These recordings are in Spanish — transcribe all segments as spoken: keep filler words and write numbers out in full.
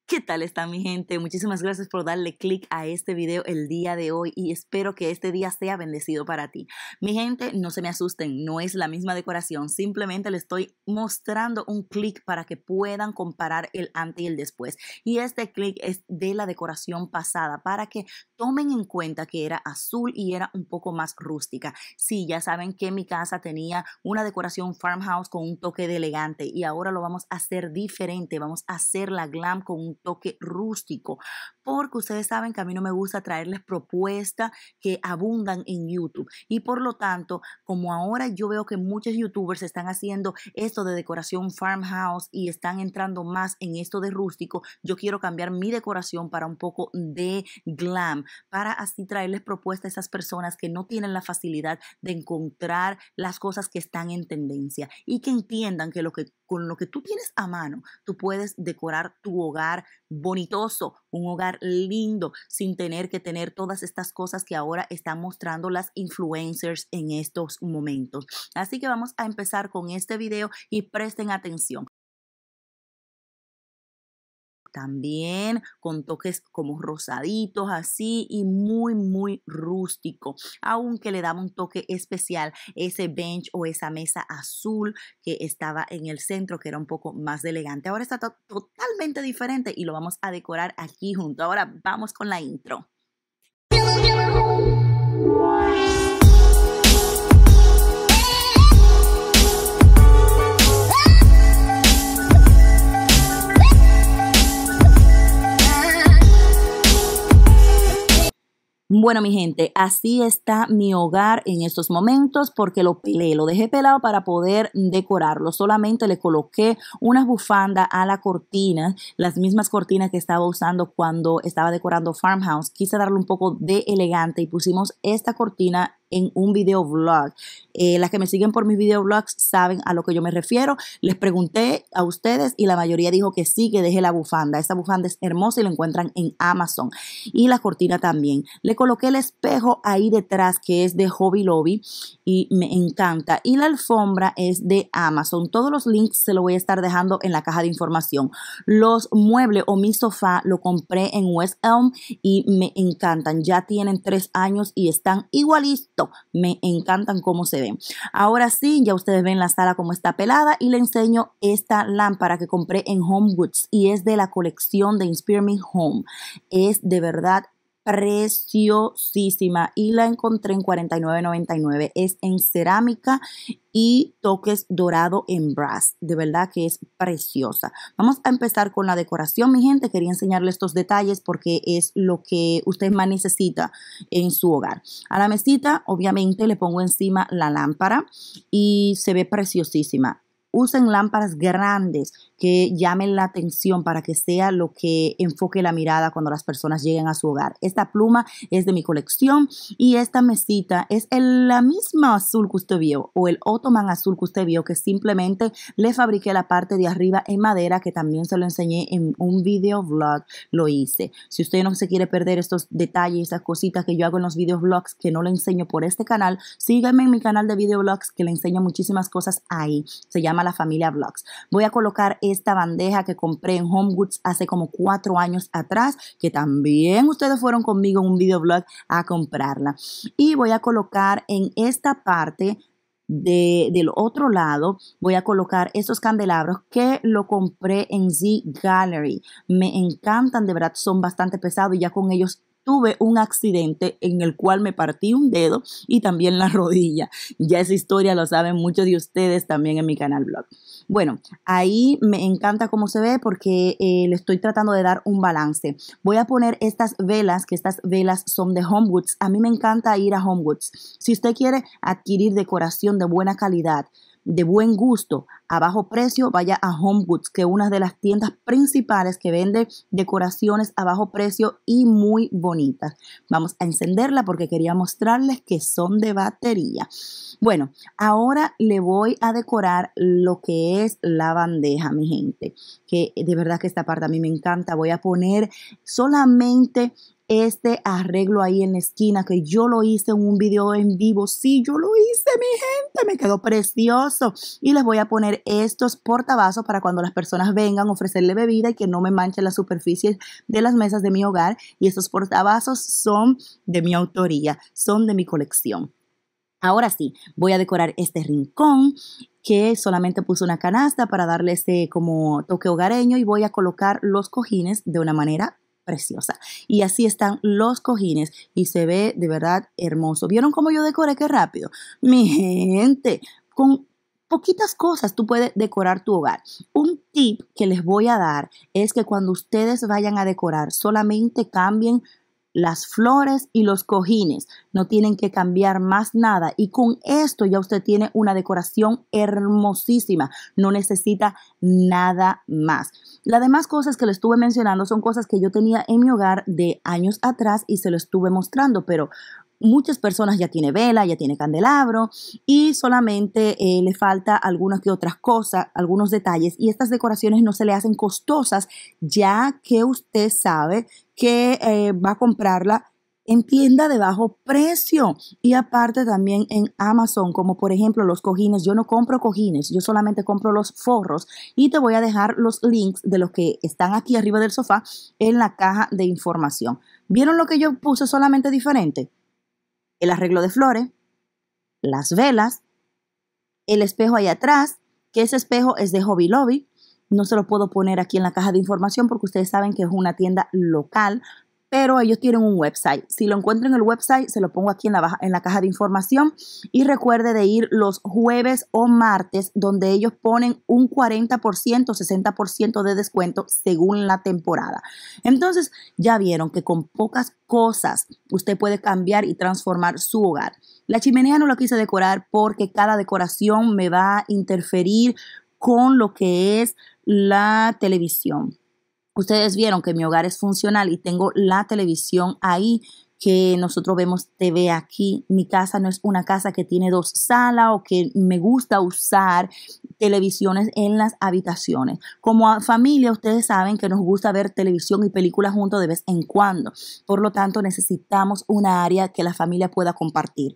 ¿Qué tal está mi gente? Muchísimas gracias por darle click a este video el día de hoy y espero que este día sea bendecido para ti. Mi gente, no se me asusten, no es la misma decoración, simplemente les estoy mostrando un clic para que puedan comparar el antes y el después. Y este clic es de la decoración pasada para que tomen en cuenta que era azul y era un poco más rústica. Sí, ya saben que mi casa tenía una decoración farmhouse con un toque de elegante y ahora lo vamos a hacer diferente, vamos a hacer la glam con un toque rústico, porque ustedes saben que a mí no me gusta traerles propuestas que abundan en YouTube y por lo tanto, como ahora yo veo que muchos youtubers están haciendo esto de decoración farmhouse y están entrando más en esto de rústico, yo quiero cambiar mi decoración para un poco de glam, para así traerles propuestas a esas personas que no tienen la facilidad de encontrar las cosas que están en tendencia y que entiendan que, lo que con lo que tú tienes a mano, tú puedes decorar tu hogar bonitoso, un hogar lindo, sin tener que tener todas estas cosas que ahora están mostrando las influencers en estos momentos. Así que vamos a empezar con este video y presten atención. También con toques como rosaditos así y muy muy rústico, aunque le daba un toque especial ese bench o esa mesa azul que estaba en el centro, que era un poco más elegante. Ahora está to totalmente diferente y lo vamos a decorar aquí junto. Ahora vamos con la intro. Bueno, mi gente, así está mi hogar en estos momentos porque lo pelé, lo dejé pelado para poder decorarlo. Solamente le coloqué una bufanda a la cortina, las mismas cortinas que estaba usando cuando estaba decorando Farmhouse. Quise darle un poco de elegante y pusimos esta cortina en un video vlog. Eh, las que me siguen por mis video vlogs saben a lo que yo me refiero. Les pregunté a ustedes y la mayoría dijo que sí, que deje la bufanda. Esta bufanda es hermosa y la encuentran en Amazon. Y la cortina también. Le coloqué el espejo ahí detrás que es de Hobby Lobby y me encanta. Y la alfombra es de Amazon. Todos los links se los voy a estar dejando en la caja de información. Los muebles o mi sofá lo compré en West Elm y me encantan. Ya tienen tres años y están igualitos. Me encantan cómo se ven. Ahora sí, ya ustedes ven la sala como está pelada y le enseño esta lámpara que compré en HomeGoods y es de la colección de Inspire Me Home. Es de verdad preciosísima y la encontré en cuarenta y nueve noventa y nueve. Es en cerámica y toques dorado en brass. De verdad que es preciosa. Vamos a empezar con la decoración, mi gente. Quería enseñarles estos detalles porque es lo que usted más necesita en su hogar. A la mesita, obviamente, le pongo encima la lámpara y se ve preciosísima. Usen lámparas grandes que llamen la atención para que sea lo que enfoque la mirada cuando las personas lleguen a su hogar. Esta pluma es de mi colección y esta mesita es el, la misma azul que usted vio o el ottoman azul que usted vio, que simplemente le fabriqué la parte de arriba en madera, que también se lo enseñé en un video vlog, lo hice. Si usted no se quiere perder estos detalles, estas cositas que yo hago en los video vlogs que no le enseño por este canal, síganme en mi canal de video vlogs que le enseño muchísimas cosas ahí. Se llama La Familia Vlogs. Voy a colocar esta bandeja que compré en HomeGoods hace como cuatro años atrás, que también ustedes fueron conmigo en un video vlog a comprarla. Y voy a colocar en esta parte de, del otro lado, voy a colocar estos candelabros que lo compré en Z Gallery. Me encantan, de verdad son bastante pesados y ya con ellos tuve un accidente en el cual me partí un dedo y también la rodilla. Ya esa historia lo saben muchos de ustedes también en mi canal blog. Bueno, ahí me encanta cómo se ve porque eh, le estoy tratando de dar un balance. Voy a poner estas velas, que estas velas son de HomeGoods. A mí me encanta ir a HomeGoods. Si usted quiere adquirir decoración de buena calidad, de buen gusto, a bajo precio, vaya a HomeGoods, que es una de las tiendas principales que vende decoraciones a bajo precio y muy bonitas. Vamos a encenderla porque quería mostrarles que son de batería. Bueno, ahora le voy a decorar lo que es la bandeja, mi gente, que de verdad que esta parte a mí me encanta. Voy a poner solamente este arreglo ahí en la esquina que yo lo hice en un video en vivo. Sí, yo lo hice, mi gente, me quedó precioso. Y les voy a poner estos portavasos para cuando las personas vengan a ofrecerle bebida y que no me manchen las superficies de las mesas de mi hogar. Y estos portavasos son de mi autoría, son de mi colección. Ahora sí, voy a decorar este rincón que solamente puse una canasta para darle ese como toque hogareño y voy a colocar los cojines de una manera preciosa. Y así están los cojines y se ve de verdad hermoso. ¿Vieron cómo yo decoré? Qué rápido. Mi gente, con poquitas cosas tú puedes decorar tu hogar. Un tip que les voy a dar es que cuando ustedes vayan a decorar, solamente cambien las flores y los cojines, no tienen que cambiar más nada y con esto ya usted tiene una decoración hermosísima, no necesita nada más. Las demás cosas que le estuve mencionando son cosas que yo tenía en mi hogar de años atrás y se lo estuve mostrando, pero muchas personas ya tiene vela, ya tiene candelabro y solamente eh, le falta algunas que otras cosas, algunos detalles y estas decoraciones no se le hacen costosas ya que usted sabe que eh, va a comprarla en tienda de bajo precio y aparte también en Amazon, como por ejemplo los cojines. Yo no compro cojines, yo solamente compro los forros y te voy a dejar los links de los que están aquí arriba del sofá en la caja de información. ¿Vieron lo que yo puse solamente diferente? El arreglo de flores, las velas, el espejo ahí atrás, que ese espejo es de Hobby Lobby. No se lo puedo poner aquí en la caja de información porque ustedes saben que es una tienda local, pero ellos tienen un website. Si lo encuentro en el website, se lo pongo aquí en la, baja, en la caja de información. Y recuerde de ir los jueves o martes, donde ellos ponen un cuarenta por ciento, sesenta por ciento de descuento según la temporada. Entonces, ya vieron que con pocas cosas usted puede cambiar y transformar su hogar. La chimenea no la quise decorar porque cada decoración me va a interferir con lo que es la televisión. Ustedes vieron que mi hogar es funcional y tengo la televisión ahí, que nosotros vemos T V aquí. Mi casa no es una casa que tiene dos salas o que me gusta usar televisiones en las habitaciones. Como familia, ustedes saben que nos gusta ver televisión y películas juntos de vez en cuando. Por lo tanto, necesitamos una área que la familia pueda compartir.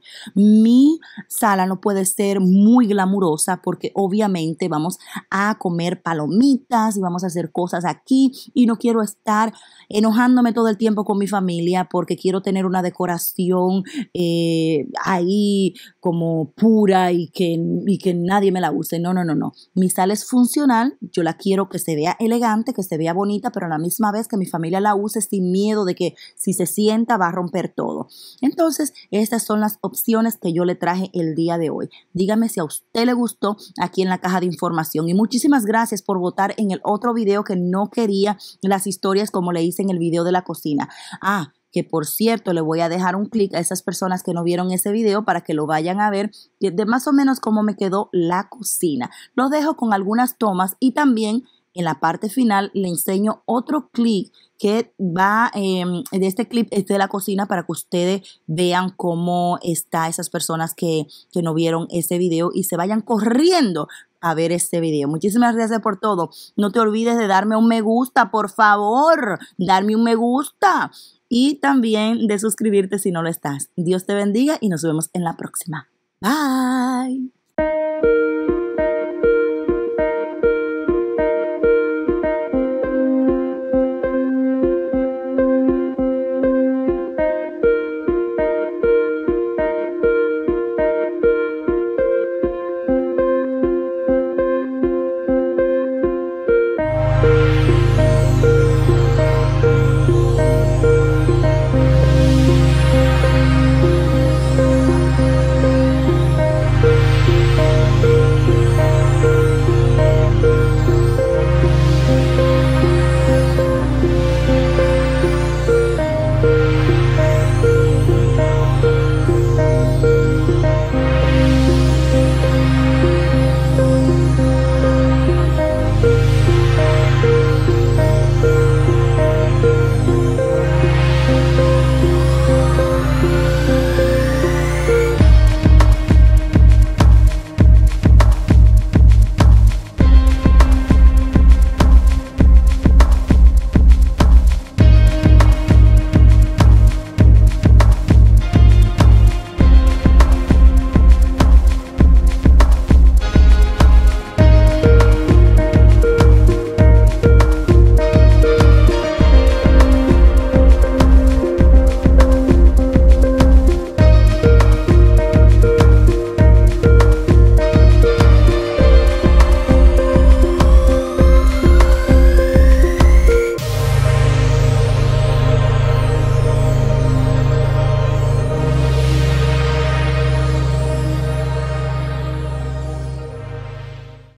Mi sala no puede ser muy glamurosa porque obviamente vamos a comer palomitas y vamos a hacer cosas aquí y no quiero estar enojándome todo el tiempo con mi familia porque quiero tener una decoración eh, ahí como pura y que, y que nadie me la use. No, no, no, no. Mi sala es funcional, yo la quiero que se vea elegante, que se vea bonita, pero a la misma vez que mi familia la use sin miedo de que si se sienta va a romper todo. Entonces, estas son las opciones que yo le traje el día de hoy. Dígame si a usted le gustó aquí en la caja de información. Y muchísimas gracias por votar en el otro video que no quería las historias como le hice en el video de la cocina. Ah, que por cierto le voy a dejar un clic a esas personas que no vieron ese video para que lo vayan a ver de más o menos cómo me quedó la cocina. Lo dejo con algunas tomas y también en la parte final le enseño otro clip que va, eh, de este clip es de la cocina para que ustedes vean cómo está esas personas que, que no vieron ese video y se vayan corriendo a ver este video. Muchísimas gracias por todo. No te olvides de darme un me gusta, por favor. Darme un me gusta. Y también de suscribirte si no lo estás. Dios te bendiga y nos vemos en la próxima. Bye.